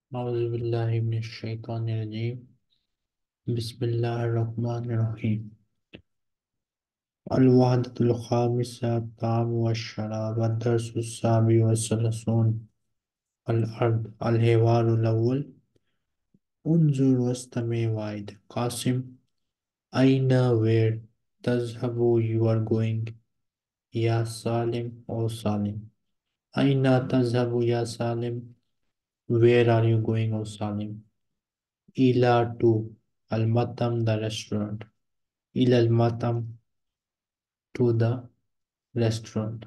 أعوذ بالله من الشيطان الرجيم بسم الله الرحمن الرحيم الوحدة الخامسة الطعام والشراب الدرس السابع والثلاثون الأرض الحوار الأول انظر واستمع واحد قاسم أين where تذهب you are going يا سالم أو سالم أين تذهب يا سالم where are you going أو سالم إلى to المطعم the restaurant إلى المطعم to the restaurant.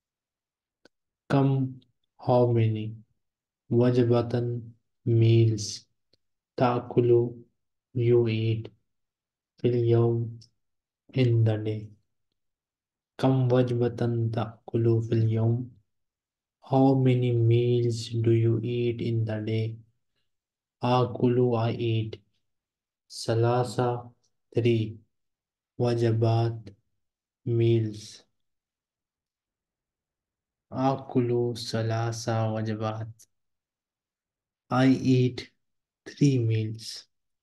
Come, how many? وجبة meals تأكل you eat في اليوم in the day. كم وجبة تأكل في اليوم? How many meals do you eat in the day? آكل I eat. ثلاثة three وجبات meals. آكل ثلاث وجبات. I eat three meals.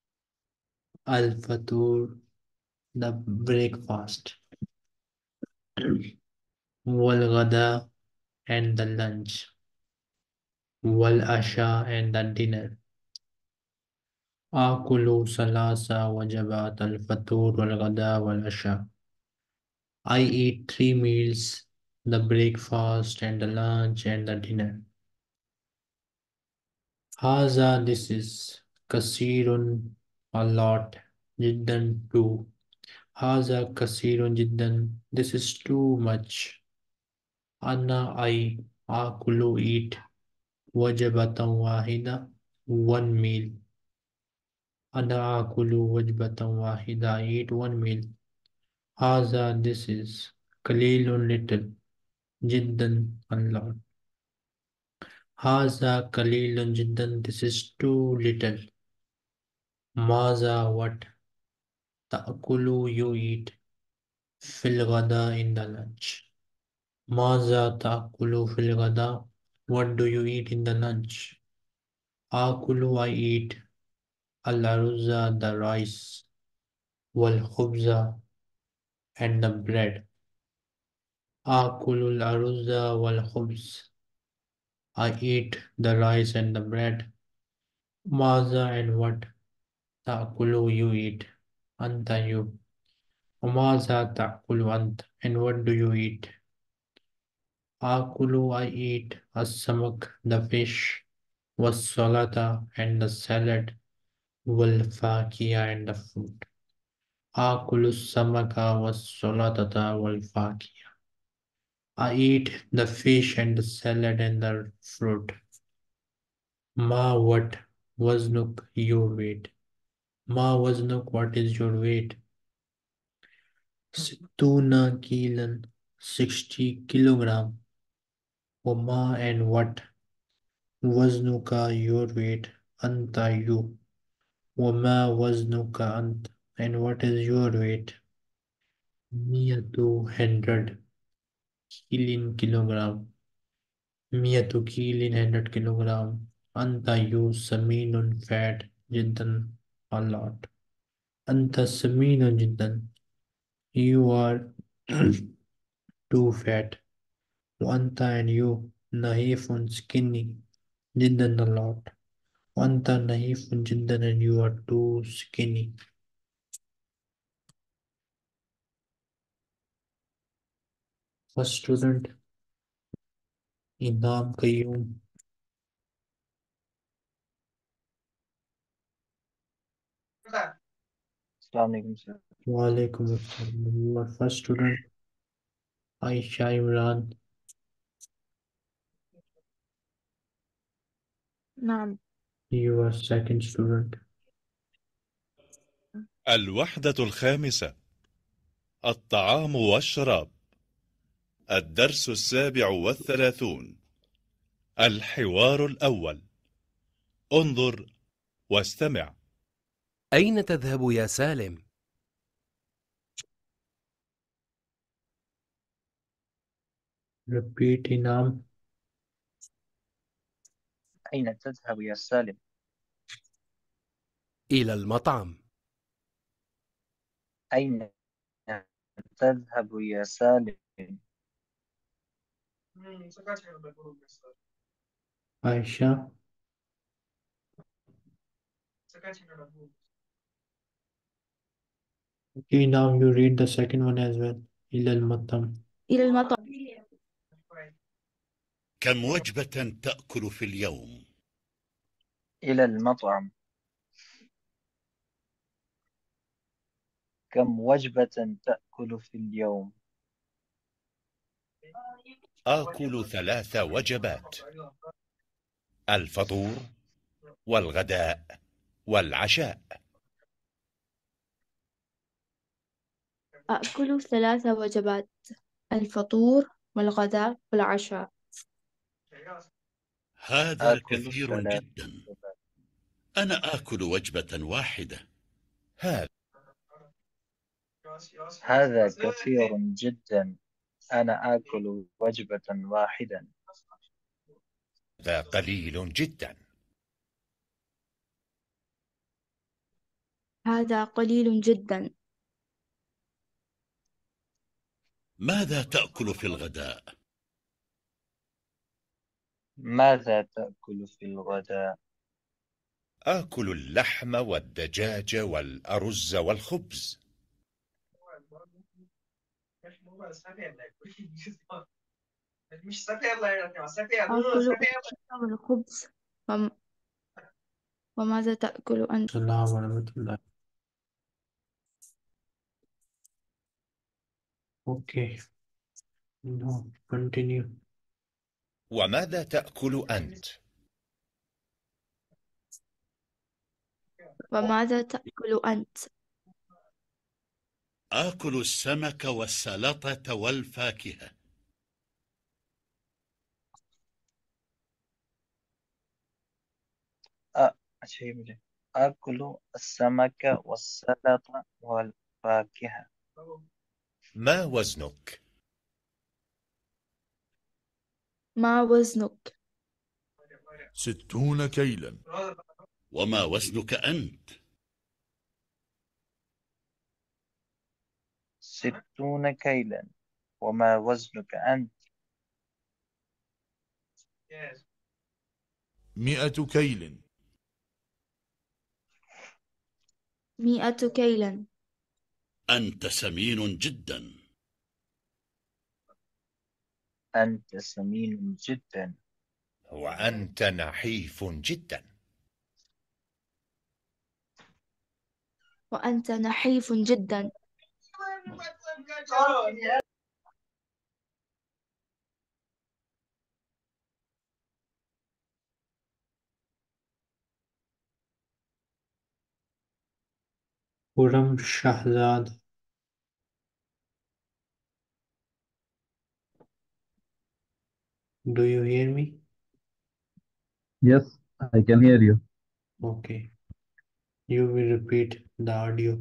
الفطور the breakfast. والغداء and the lunch. والعشاء and the dinner. آكل ثلاث وجبات الفطور والغداء والعشاء. I eat three meals, the breakfast and the lunch and the dinner. هذا this is كثير a lot جدا too. هذا كثير جدا this is too much. أنا I آكل eat وجبة واحدة one meal. أنا آكل وجبة واحدة I eat one meal. هذا this is قليل little جدا a lot. هذا قليل جدا this is too little. ماذا what تأكل you eat في الغداء in the lunch. ماذا تأكل في الغداء what do you eat in the lunch. آكل I eat الأرز the rice والخبز and the bread. آكل الأرز والخبز I eat the rice and the bread. ماذا and what تأكل you eat أنت you. وماذا تأكل أنت and what do you eat. آكل I eat السمك the fish والسلطة and the salad والفاكهة and the fruit. آكل السمك والسلطة والفاكهة. I eat the fish and the salad and the fruit. Ma what وزنك your weight. ما وزنك what is your weight. 60 كيلا 60 kilogram. وما and what وزنك your weight أنت you. وما وزنك أنت and what is your weight. 100 كيلين kilogram. 100 كيلين 100 kilogram. أنت you سمين fat جدا a lot. أنت سمين جدا you are too fat. وأنت and you نحيف skinny جدا a lot. وأنت نحيف جدا and you are too skinny. First student इनाम कय्यूम. अस्सलाम वालेकुम सर। वालेकुम अस्सलाम. Your first student Aisha Imran. نعم. Your second student الوحدة الخامسة الطعام والشراب الدرس السابع والثلاثون الحوار الأول انظر واستمع. أين تذهب يا سالم؟ repeat इनाम. أين تذهب يا سالم؟ إلى المطعم. أين تذهب يا سالم؟ عائشة. Okay, now you read the second one as well. إلى المطعم. إلى المطعم. كم وجبة تأكل في اليوم؟ إلى المطعم. كم وجبة تأكل في اليوم؟ آكل 3 وجبات: الفطور والغداء والعشاء. أكل 3 وجبات: الفطور والغداء والعشاء. هذا آكل كثير 3 جدا. وجبات. أنا آكل وجبة واحدة. هذا هذا كثير جدا. أنا آكل وجبة واحدة. قليل جدا. هذا قليل جدا. ماذا تأكل في الغداء؟ ماذا تأكل في الغداء؟ آكل اللحم والدجاج والأرز والخبز. آكل الخبز. وم- وماذا تأكل أنت؟ السلام ورحمة الله. Okay, now continue. وماذا تأكل أنت؟ وماذا تأكل أنت؟ آكل السمك والسلطة والفاكهة. آكل السمك والسلطة والفاكهة. ما وزنك؟ ما وزنك؟ 60 كيلا. وما وزنك أنت؟ 60 كيلا. وما وزنك أنت؟ 100 كيل. 100 كيلا. أنت سمين جدا. أنت سمين جدا. وأنت نحيف جدا. وأنت نحيف جدا. Khurram Shahzad. Do you hear me? Yes, I can hear you. Okay. You will repeat the audio.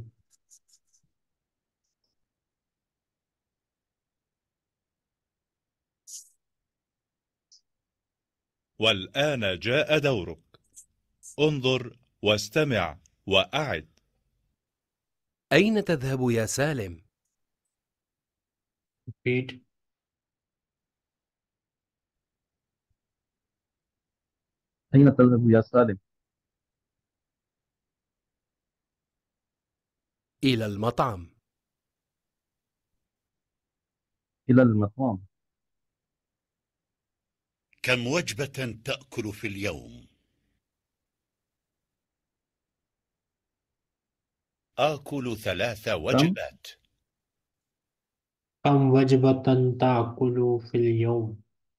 والآن جاء دورك. انظر واستمع وأعد. أين تذهب يا سالم؟ Repeat. أين تذهب يا سالم؟ إلى المطعم. إلى المطعم. كم وجبة تأكل في اليوم؟ آكل 3 وجبات. كم وجبة تأكل في اليوم؟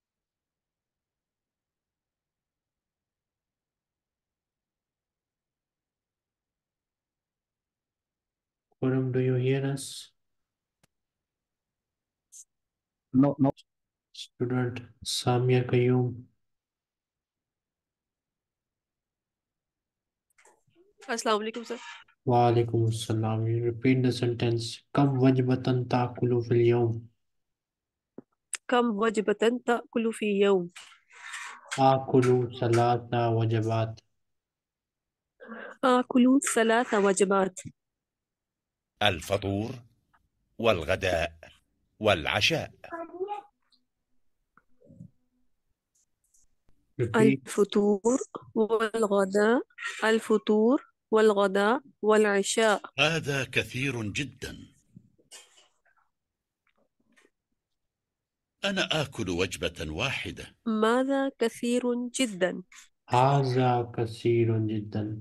Khurram, do you hear us? No, no. Student Samia Qayyum. अस्सलाम वालेकुम sir. Walaikum Assalam. You repeat the sentence. كم وجبة تأكل في اليوم? كم وجبة تأكل في يوم؟ آكل ثلاث وجبات. آكل 3 وجبات. الفطور والغداء والعشاء. Repeat. الفطور والغداء والعشاء. هذا كثير جدا. أنا آكل وجبة واحدة. ماذا كثير جدا؟ هذا كثير جدا.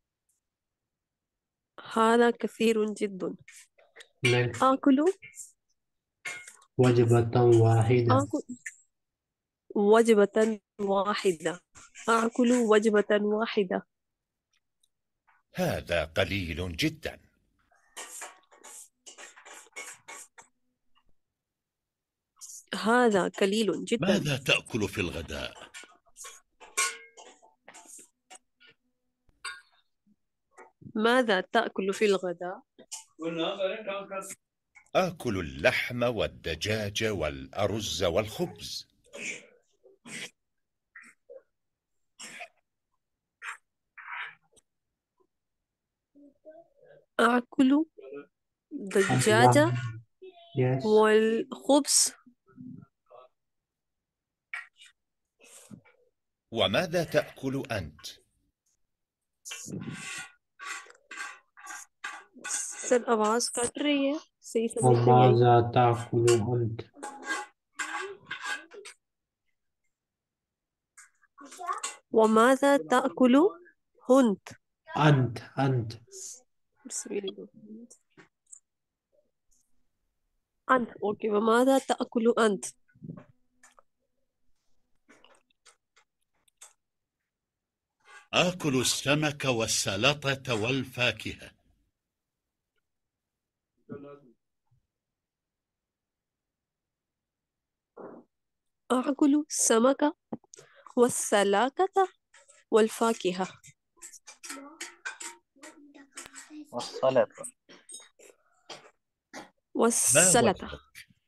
هذا كثير جدا. Next. آكل وجبة واحدة. آكل وجبة واحدة. آكل وجبة واحدة. هذا قليل جدا. هذا قليل جدا. ماذا تأكل في الغداء؟ ماذا تأكل في الغداء؟ آكل اللحم والدجاج والأرز والخبز. آكل دجاجة Yes. والخبز. وماذا تأكل أنت؟ Sir आवाज cut रही है, सही समझ नहीं आई। وماذا تأكل أنت؟ وماذا تأكل أنت؟ أنت. أنت أوكي. وماذا تأكل أنت؟ آكل السمك والسلطة والفاكهة. آكل السمك والسلاكة والفاكهة. والسلطة. ما والسلطة. وجبك؟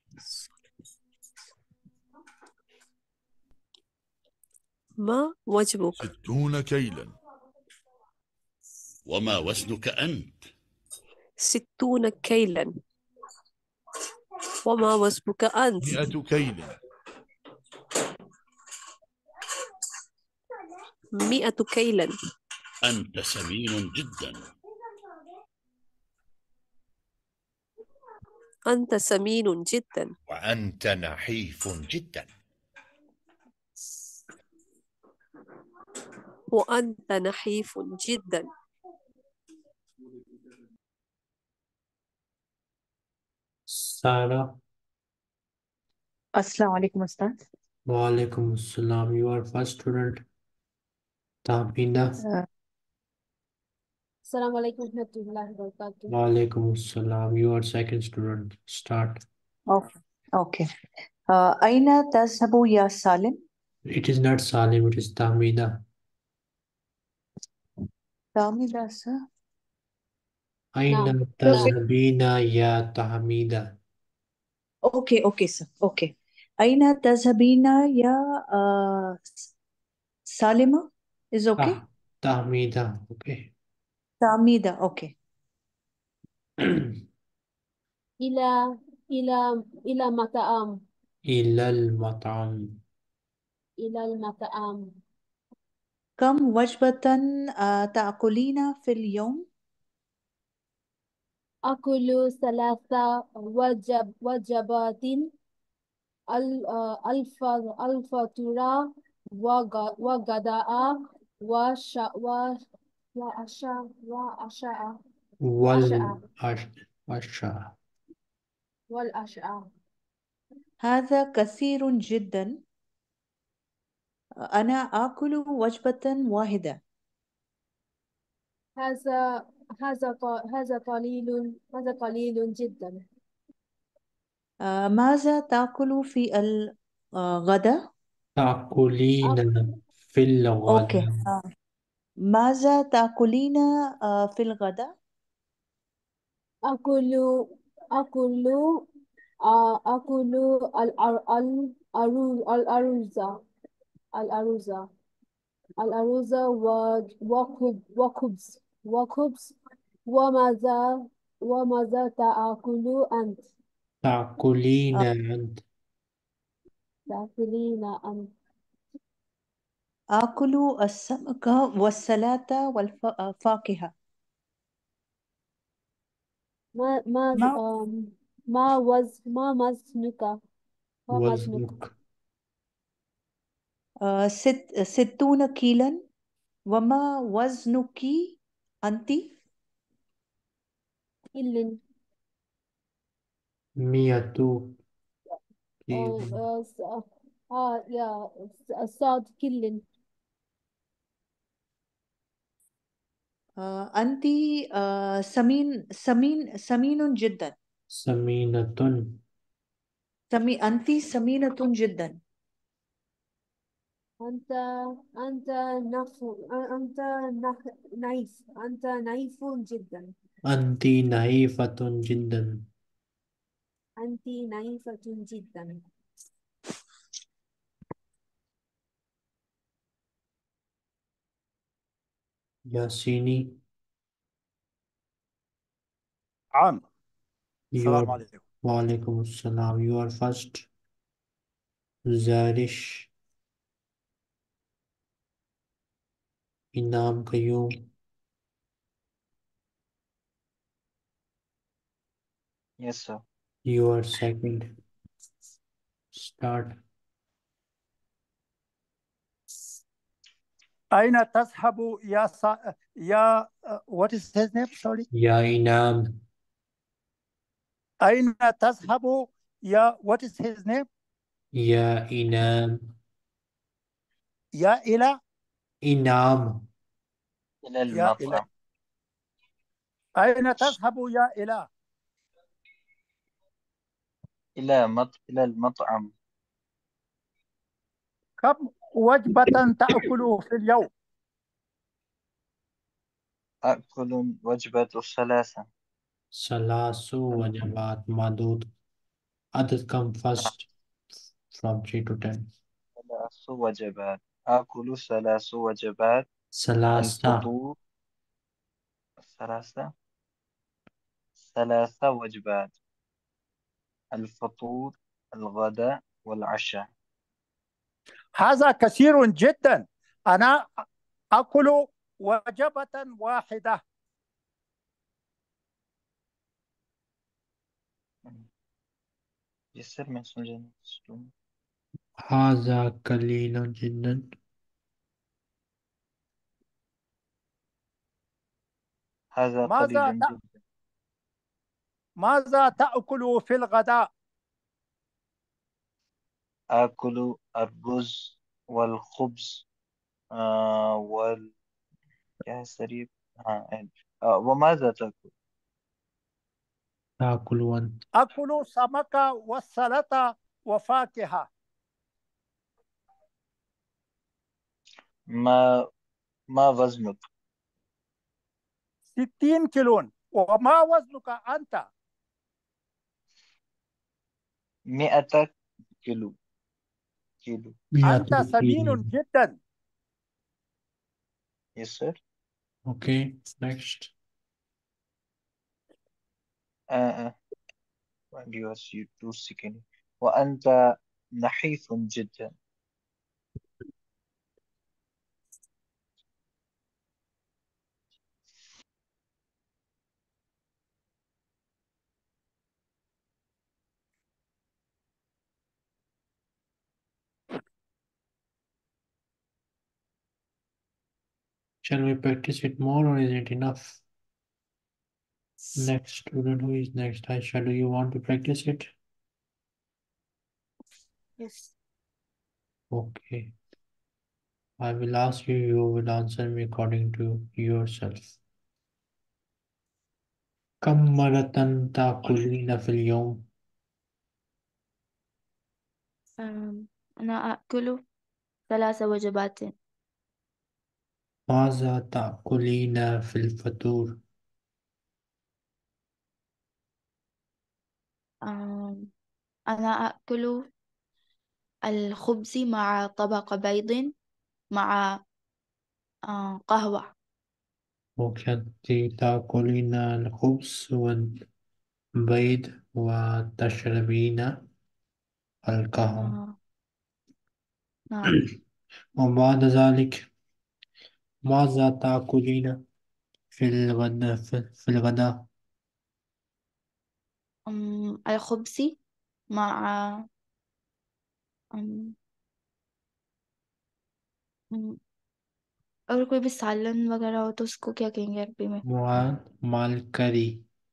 ما وجبك؟ 60 كيلا. وما وزنك أنت؟ 60 كيلا. وما وزنك أنت؟ 100 كيل. 100 كيلا. أنت سمين جدا. أنت سمين جدا. وأنت نحيف جدا. وأنت نحيف جدا. سارة. السلام عليكم أستاذ. وعليكم السلام. You are first student. تابينة. السلام عليكم ورحمة الله وبركاته. وعليكم السلام. You are second student. Start. أوكي. أوكي. أين تذهب يا سالم؟ It is not Salim, it is Tamida. تاميدا سر. نعم. أين تذهبين يا تحميدة؟ أوكي سر. أوكي. أين تذهبين يا سالمة؟ is okay. تحميدة. Okay. تاميدا. أوكي. إلى إلى مطعم. إلى المطعم. إلى المطعم. كم وجبة تأكلين في اليوم؟ أكل 3 وجبات. الفطور وغداء وعشاء. والعشاء. والعشاء. هذا كثير جدا. أنا آكل وجبة واحدة. هذا قليل جدا. ماذا تأكل في الغداء؟ تأكلين في أوكي. الغداء. ماذا تأكلين في الغداء؟ أكل الأرز. الأرز الأرز وخبز وماذا تأكل أنت؟ تأكلين أنت. تأكلين أنت آكل السمك والسلطة والفاكهة. ما ما ما ما وزنك ما وزنك وزنك. 60 كيلا. وما وزنك أنت؟ كل 100 آه كيلو. آه س- يا صاد كل أنت سمين جدا. سمينة. أنت سمينة جدا. أنت أنت نف أنت نايف أنت نايف جدا أنت نحيفة جدا. أنت نايفة جدا ياسيني. عام. You are. السلام عليكم. وعليكم السلام. You are first. زارش. إنعام قيوم. Yes, sir. You are second. Start. أين تذهب يا what is his name? Sorry. يا إنعام. أين تذهب يا what is his name? يا إنعام. يا إلى إنعام. إلى يا إلى المطعم. أين تذهب يا إلى؟ إلى المطعم. كم وجبة تأكل في اليوم؟ أكل وجبة ثلاثة. ثلاث وجبات مدود. Others come first from 3 to 10. 3 وجبات. آكل 3 وجبات. ثلاثة. الفطور 3. 3 وجبات. الفطور، الغداء، والعشاء. هذا كثير جدا. أنا أكل وجبة واحدة. يسر من سنجن. هذا قليل جدا. هذا قليل جدا. ماذا تأكل في الغداء؟ آكل الرز والخبز وال يا سريع. وماذا تأكل؟ تأكل أنت. أكل سمك والسلطة وفاكهة. ما وزنك؟ 60 كيلو. وما وزنك أنت؟ 100 كيلو. أنت 100 سمين كيلو. جدا. Yes, sir. Okay, next. you are 2 seconds. وأنت نحيف جدا. Shall we practice it more or is it enough? Next student, who is next? Aisha, do you want to practice it? Yes. Okay. I will ask you, you will answer me according to yourself. كم مرة تأكلين في اليوم؟ أنا أكل 3 وجبات. ماذا تأكلين في الفطور؟ أنا أكل الخبز مع طبق بيض مع قهوة. وكنت تأكلين الخبز والبيض وتشربين القهوة. نعم. وبعد ذلك ماذا تأكلين في الغداء في الغداء؟ الخبز مع أم، أم، अगर कोई भी सालन वगैरह हो तो उसको क्या कहेंगे अरबी में? मालकरी.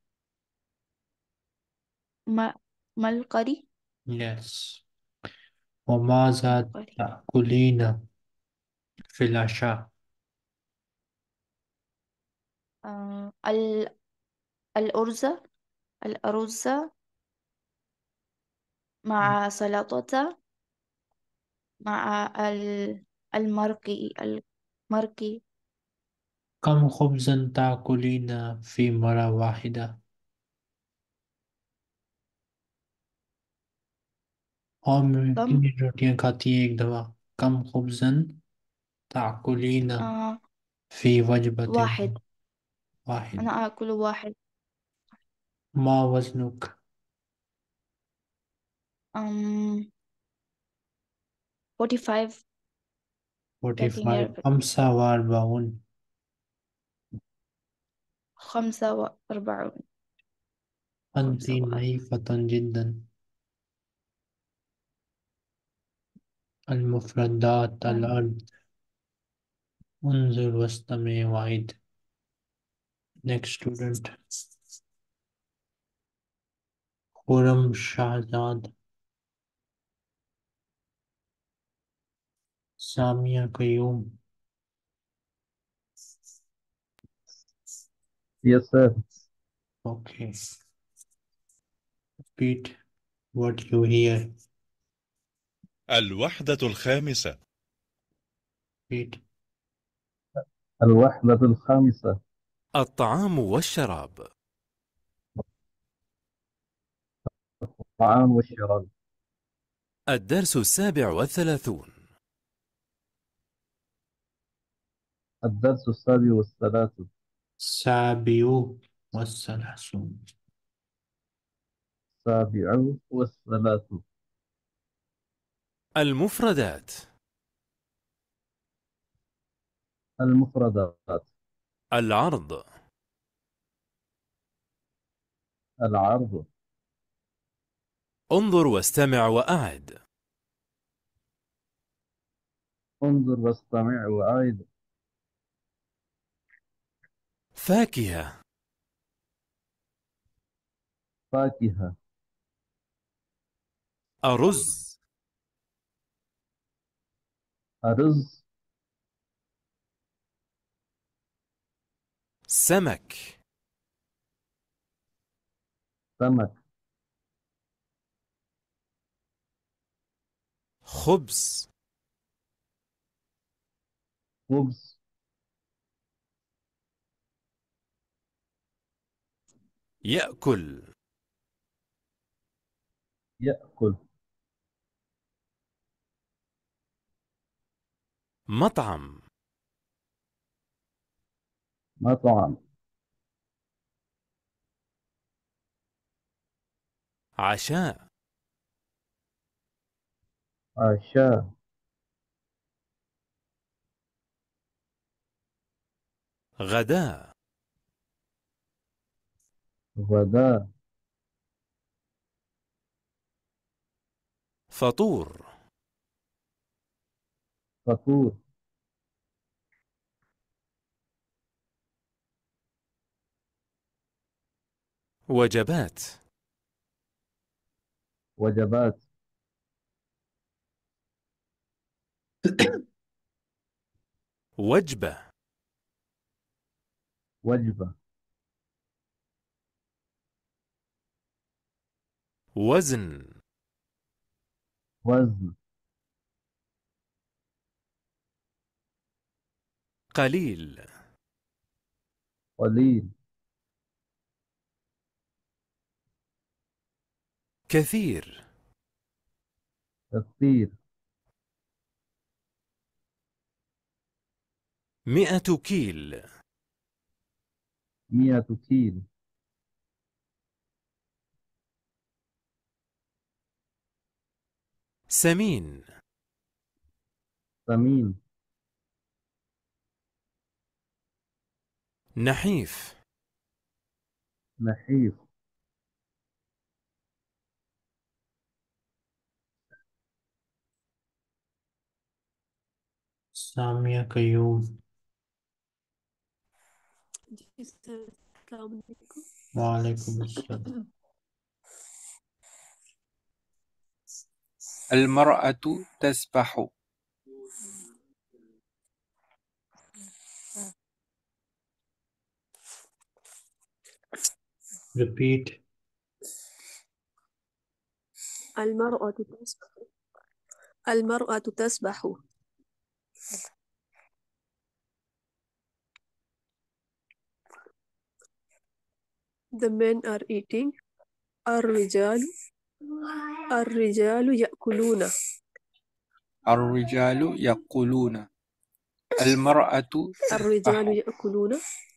मलकरी. Yes. وماذا मलकरी. تأكلين في العشاء؟ الأرز الأرز مع سلطة مع المرقي. كم خبزا تأكلين في مرة واحدة؟ और कम कितनी रोटियां खाती हैं एक दफा? कम खुबजन ताकुलीन في وجبة واحد. واحد. أنا آكل واحد. ما وزنك؟ 45. 45. 45. 45. أنت 45. نحيفة جدا. المفردات الأرض. انظر واستمع وعد. Next student. خرم شهزاد. سامية قيوم. Yes, sir. Okay. Repeat what you hear. الوحدة الخامسة. Repeat. الوحدة الخامسة. الطعام والشراب. الطعام والشراب. الدرس 37. الدرس 37. 37. 37. المفردات. المفردات. العرض. العرض. انظر واستمع وأعد. انظر واستمع وأعد. فاكهة. فاكهة. أرز. أرز. سمك. سمك. خبز. خبز. يأكل. يأكل. مطعم. مطعم. عشاء. عشاء. غداء. غداء. فطور. فطور. وجبات. وجبات. وجبة. وجبة. وزن. وزن. قليل. قليل. كثير. كثير. 100 كيل. 100 كيل. سمين. ثمين. نحيف. نحيف. سامية قيوم. السلام عليكم. وعليكم السلام. المرأة تسبح. Repeat. المرأة تسبح. المرأة تسبح. The men are eating. الرجال يأكلون. الرجال يقولون. المرأة الرجال تسبح. يأكلون.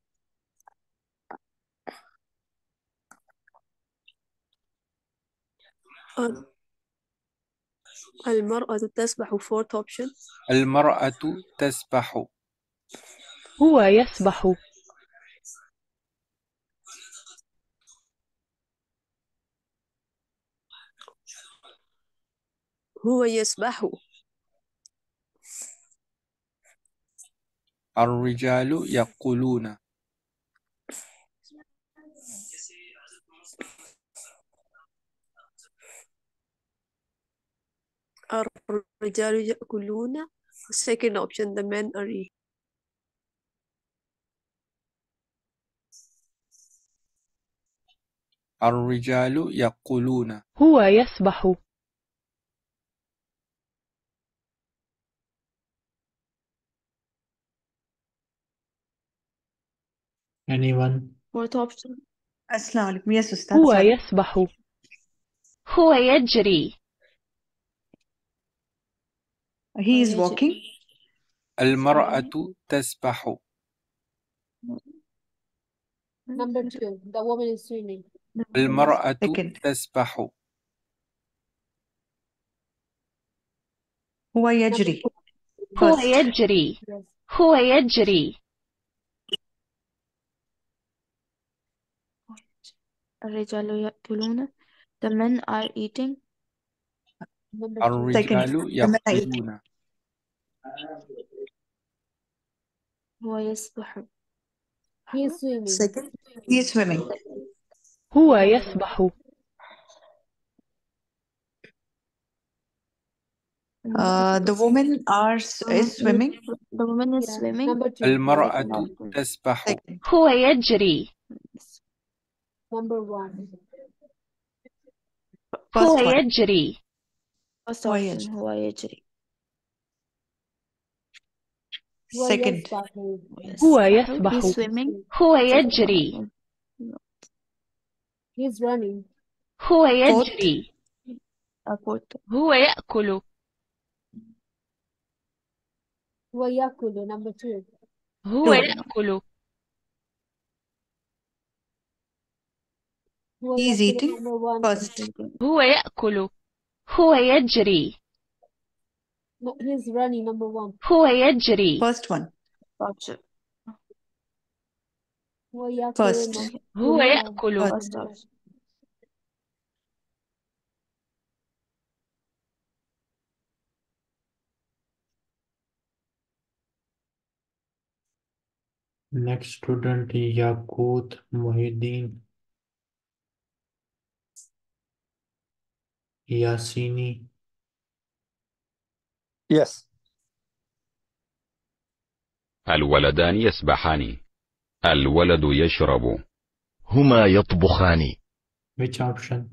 المرأة تسبح. Fourth option. المرأة تسبح. هو يسبح. هو يسبح. الرجال يقولون. الرجال يأكلون. Second option. The men are eating. الرجال يقولون. هو يسبح. Anyone? Fourth option. السلام عليكم. يس أستاذ. هو سوري. يسبح. هو يجري. He is walking. المرأة تسبح. Number 2. The woman is swimming. المرأة Second. تسبح. هو يجري. هو First. يجري. Yes. هو يجري. الرجال يأكلون. The men are eating. Number 2. Second. الرجال The men are eating. يقولون. هو يسبح. He is swimming. Second. He is swimming. هو يسبح. The women is swimming. The woman is Yeah. swimming. Number 2. المرأة تسبح. Second. هو يجري. Number 1. هو First one. يجري. First هو option. يجري. هو يجري. هو Second. يسبح. هو يسبح. يسبح. He's swimming. هو يجري. He is running. هو Fourth. يجري. Fourth. هو يأكل. هو يأكل. Number 2. هو Two. يأكل. هو He is يأكل. eating. Number 1. First. هو يأكل. هو يجري. No, he is running. Number 1. هو يجري. First one. Option. هو يأكل. First. Number هو 2. يأكل. First option. Next student Yaqut Muhyiddin Yasini. Yes. الولدان يسبحان. الولد يشرب. هما يطبخان. Which option?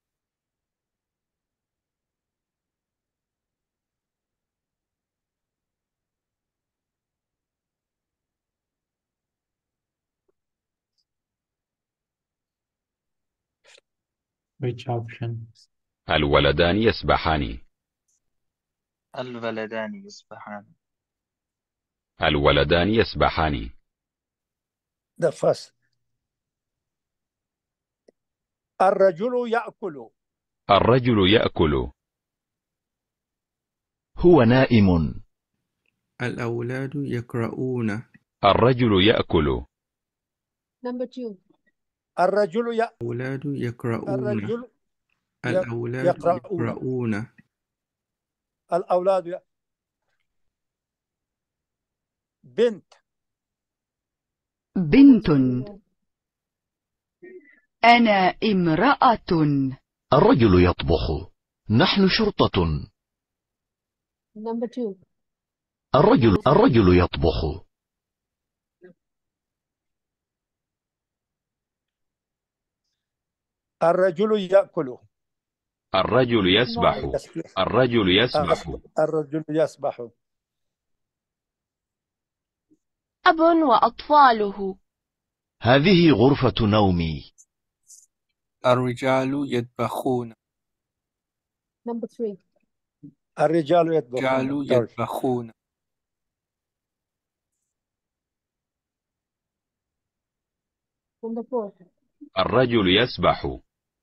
Which option? الولدان يسبحان. الولدان يسبحان. الولدان يسبحان. The first. الرجل يأكل. الرجل يأكل. هو نائم. الأولاد يقرؤون. الرجل يأكل. Number 2. الرجل الأولاد يقرؤون. الرجل الأولاد يقرؤون. يقرؤون. الأولاد بنت. بنت. أنا امرأة. الرجل يطبخ. نحن شرطة. Number 2. الرجل يطبخ. الرجل يأكل. الرجل يسبح. الرجل يسبح. الرجل يسبح. أب وأطفاله. هذه غرفة نومي. الرجال يطبخون. Number 3. الرجال الرجال يطبخون. يطبخون. Number 4. الرجل يسبح.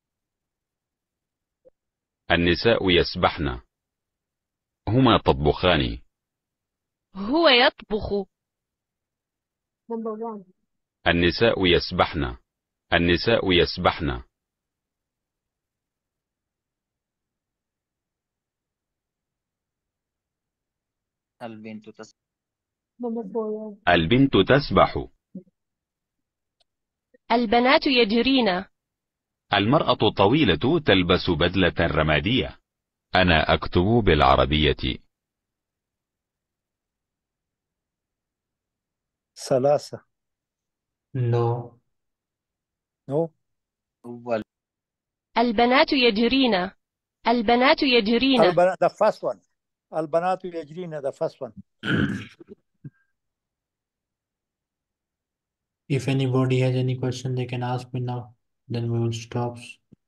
النساء يسبحن. هما تطبخان. هو يطبخ. Number 1. النساء يسبحن. النساء يسبحن. البنت تسبح. Number 4. البنت تسبح. البنات يجرين. المرأة الطويلة تلبس بدلة رمادية. أنا أكتب بالعربية. 3. No. No. البنات يجرين. البنات يجرين. The first one. البنات يجرين. The first one. If anybody has any question, they can ask me now. Then we will stop.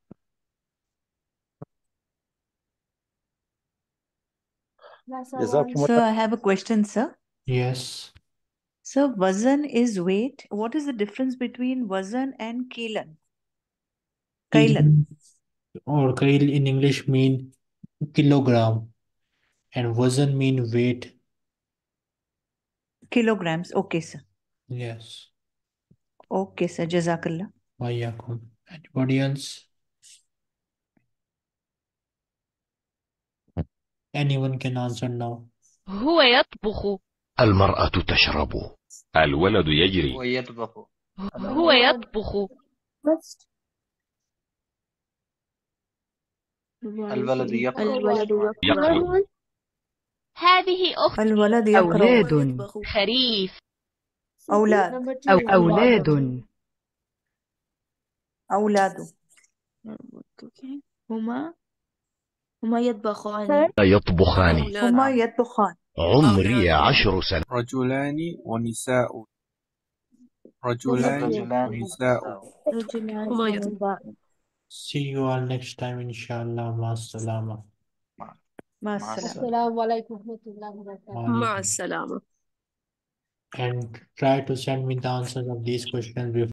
Sir, I have a question, sir. Yes. Sir, wazan is weight. What is the difference between wazan and kailan? Kailan. Or kail in English mean kilogram, and wazan mean weight. Kilograms. Okay, sir. Yes. Okay, sir. Jazakallah. Wayakum. Anybody else? Anyone can answer now. هو يطبخ. المرأة تشرب. الولد يجري. هو يطبخ. هو يطبخ. الولد يقرأ. يقرأ. هذه أخت. الولد يقرأ. أولاد. خريف. أولاد. أولاد. أولاد. هما يطبخان. يطبخان. هما يطبخان. عمري 10 سنوات. رجلان ونساء. رجلان ونساء. هما يطبخان. See you all next time, inshallah. Ma salama. مع السلامة. السلام عليكم ورحمة الله وبركاته. مع السلامة. And try to send me the answers of these questions before.